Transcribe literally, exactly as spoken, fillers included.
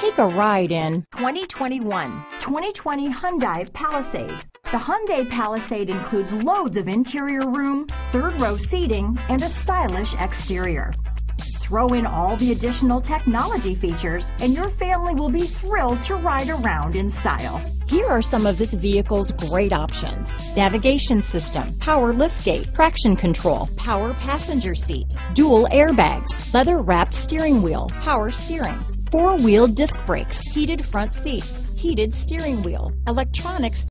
Take a ride in twenty twenty-one twenty twenty Hyundai Palisade. The Hyundai Palisade includes loads of interior room, third row seating, and a stylish exterior. Throw in all the additional technology features and your family will be thrilled to ride around in style. Here are some of this vehicle's great options: navigation system, power liftgate, traction control, power passenger seat, dual airbags, leather-wrapped steering wheel, power steering, four-wheel disc brakes, heated front seats, heated steering wheel, electronic